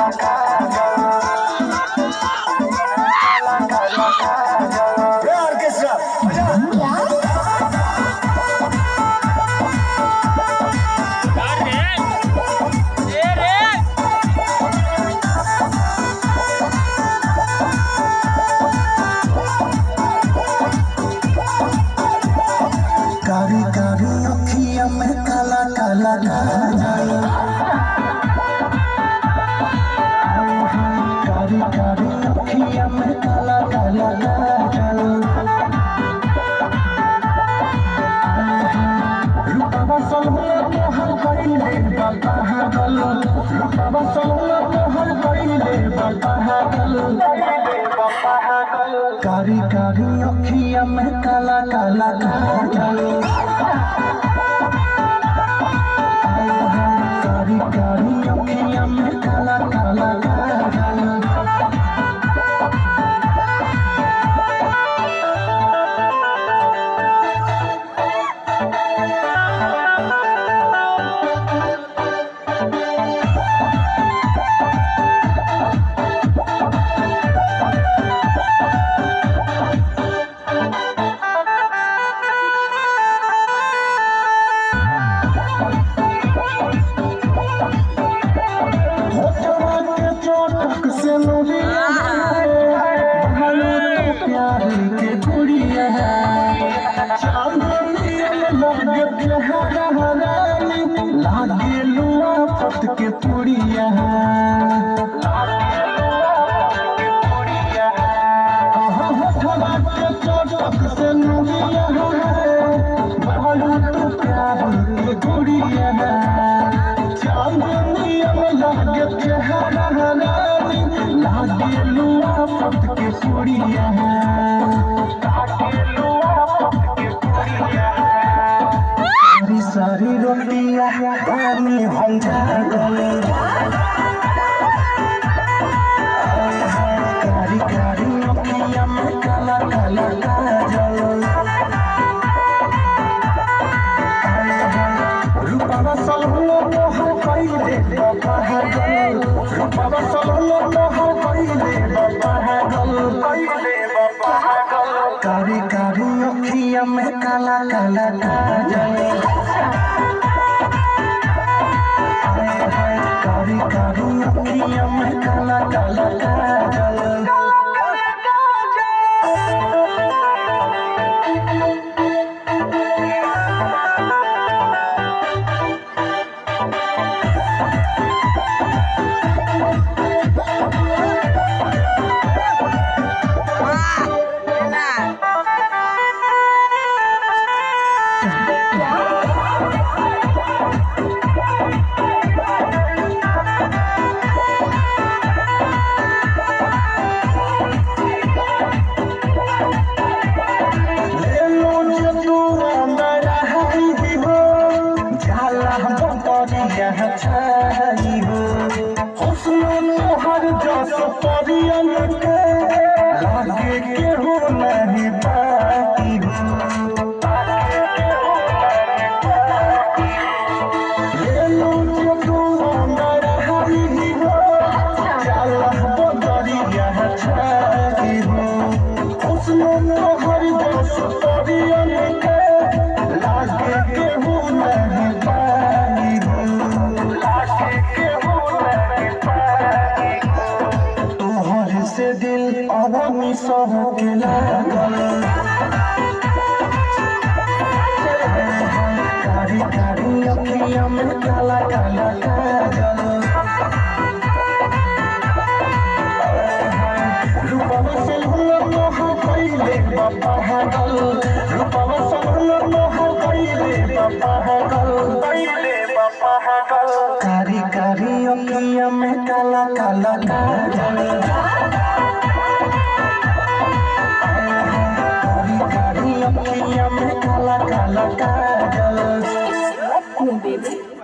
कारी कारी अखियां में काला काला काजल, कारी कारी अखियां में काला काला काजल, रूपवा सलवा तोहर कइले बा पागल, रूपवा सलवा तोहर कइले बा पागल, कारी कारी अखियां में काला काला काजल, कारी कारी अखियां में काला काला काजल। लागे लुआ पत के पुड़िया चटक से नुरिया बालू तो प्यार के गुड़िया चांदनिया में लागे चेहरा लागे लुआ पत के पुड़िया सारी रोटियां पानी हम जागल, कारी कारी अखियां में काला काला काजल, रूपवा सलवा तोहर कइले बा पागल, रूपवा सलवा तोहर कइले बा पागल, कारी कारी अखियां में काला काला काजल, कारी कारी अखियां में काला काला काजल। छाई हो हुस्न तोहर जस परियन के लागे केहू नहीं बाकी हो, ले लो जो तू अंदर हरी हो जाला बदरिया छाई हो हुस्न तोहर जस परियन के लागे केहू नहीं बाकी हो, से दिल अवनी सब के लागल, कारी कारी अखियां में काला काला काजल, रूपवा सलवा तोहर कइले बा पागल, रूपवा सलवा तोहर कइले बा पागल, कारी कारी अखियां में काला काला काजल, अखियां में काला काला काजल।